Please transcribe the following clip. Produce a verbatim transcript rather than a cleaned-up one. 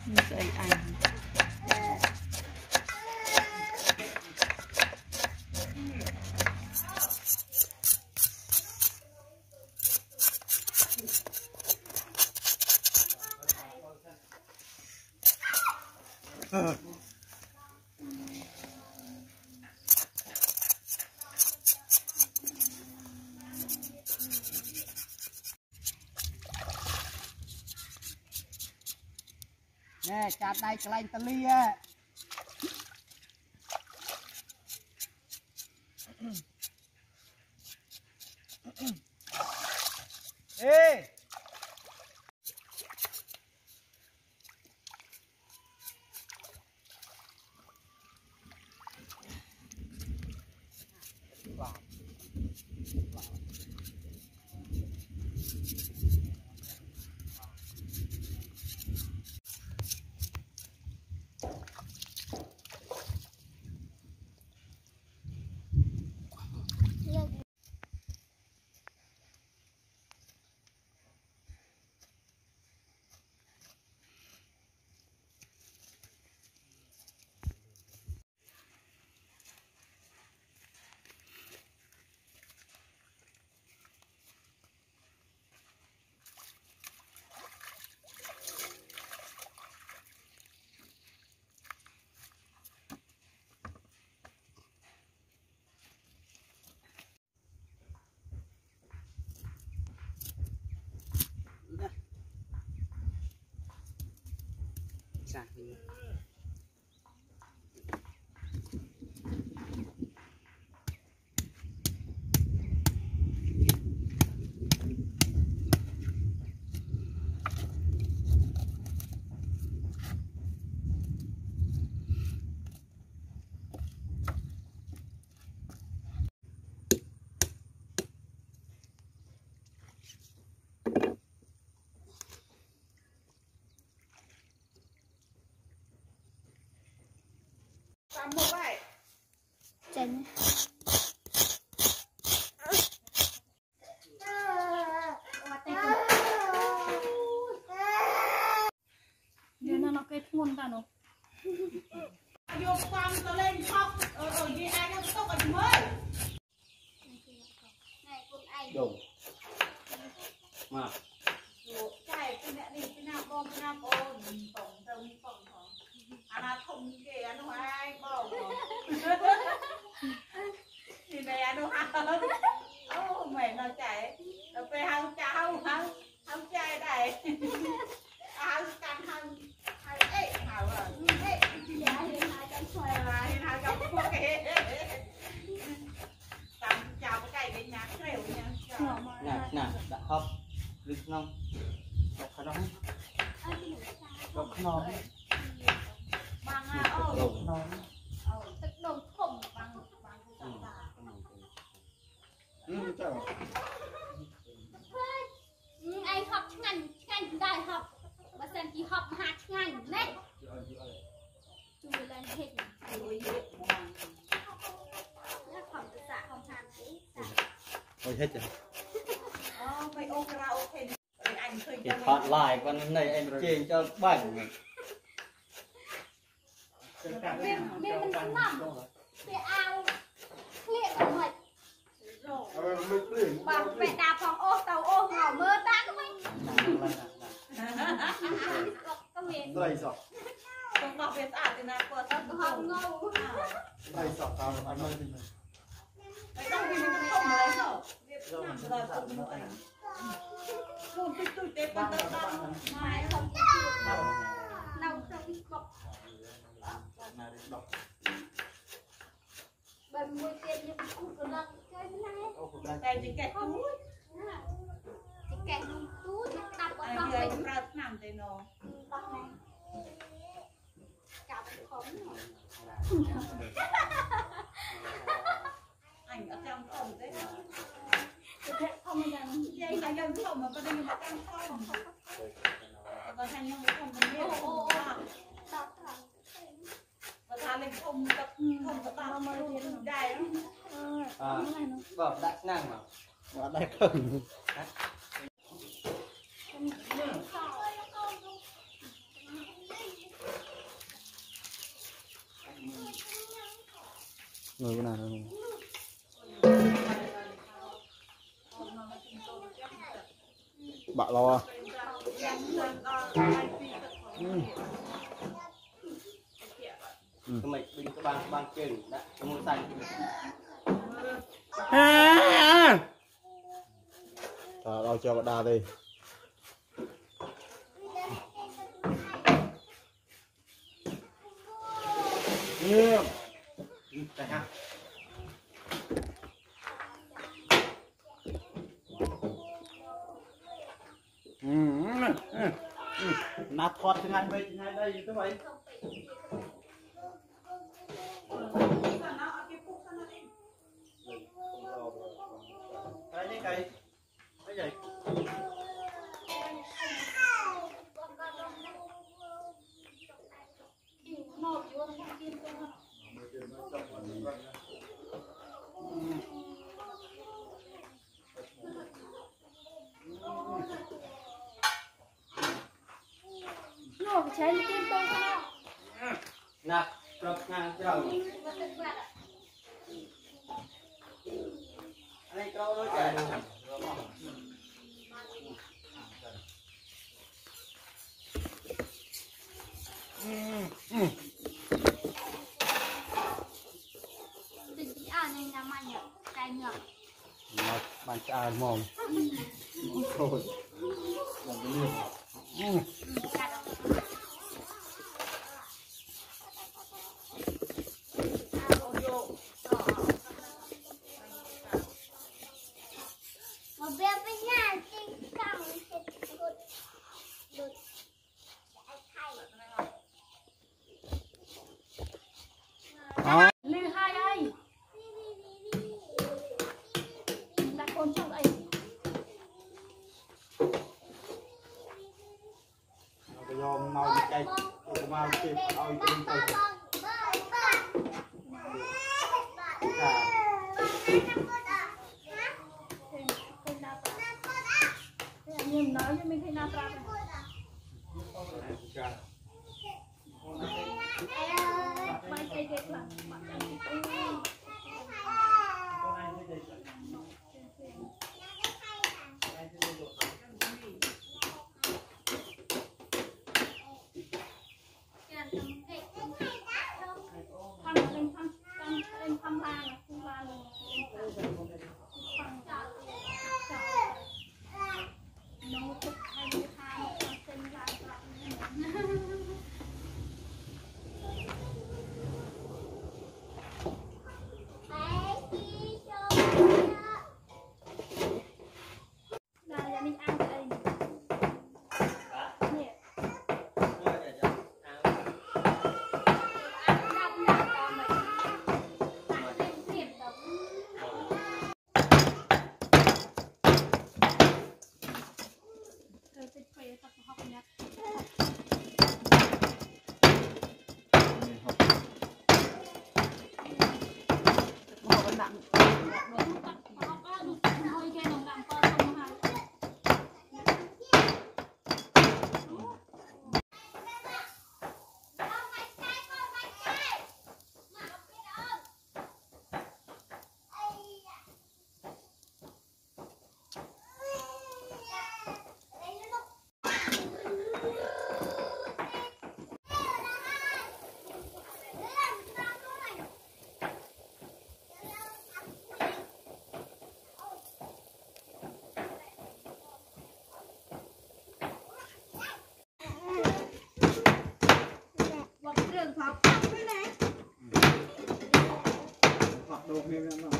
dạy ảnh nè chặt đây cái lạnh tali á ê sạc đi. Làm một vậy chân nên nó nó cây thun ta nó vô quăng nó lên khóc ở ở gì ai nó khóc ở mới Đúng mà cái cái mẹ đi cái nào con cái nào con tổng tổng tổng tổng anh là thông kì anh nói ai bỏ thì này anh nói hơn ô mẹ nó chạy nó về hàng cháu hàng hàng chạy đây hàng căn hàng hàng ấy hảo rồi ấy dạ hiện tại trong xoay là hiện hàng trong quốc kì tạm chào cái cái nhạc rượu nha nè nè đã hấp lịch nông đọc khá nóng đọc nóng bằng à ô đọc nóng tức đồng khổng bằng bằng ừ chào anh học ngành ngành đại học mà xem chỉ học hạt ngành đấy chú lên hình học tự xã học hạt đấy ôi hết rồi phải ô karaoke anh khơi thì thoát lại con này em chê cho bảnh bên bên mình cũng nằm cái ao liệt ở ngoài bằng mẹ đạp phòng ô tàu ô ngỏ mơ tán không có miền đây sọc không bảo việc à thì là của sao không không ngâu đây sọc tao ăn mơ gì vậy đâu vì mình không mà lấy đâu việc làm rồi cũng như vậy luôn tôi tôi tế quan tâm tâm mai không nào không bọc bên môi tiền nhưng cũng có lần cái này cái gì cái túi cái kẹt túi đập ở ai trong giờ mình chúng ta làm thế nó đập này cặp khống ảnh ở trong phòng đấy không rằng dây là trong phòng mà có đây mà trong phòng và thành trong cái phòng mình biết và thà lên không tập không tập tao mà luôn dài lắm à bảo đại năng mà bảo đại không người cái nào đâu bạn lo Cái mày bình cái băng băng chừng đã mua xanh à, đâu cho bạn đa đi yeah. Đây ha nát thoát thế này vậy ngay đây các bạn đây cái cây cái gì Nó chơi kim tông nó. nè trọc ngang trầu anh câu nói chạy Tình chị à này là mạnh nhở, cay nhở. mà bạn cha mồm thôi làm cái liều Một bé với nhà trên cẳng thịt đột đột đó Lư hai ơi. Đặt con trong đây. cái dòm mau đi chạy mau kịp ao trên tay Nhưng nói cho mình thấy nào ra Mấy cây ghét là Thăm lên thăm lên thăm lan thăm lan nó thích hay như hai sinh ra là mình ăn đây nè ăn năm năm còn mình ăn lên tiệm đó rồi sẽ quay tập học nhé Một con nặng. học á được thôi cái đồng làm con không hay Bọc trường học. Cái này. hoặc đồ miếng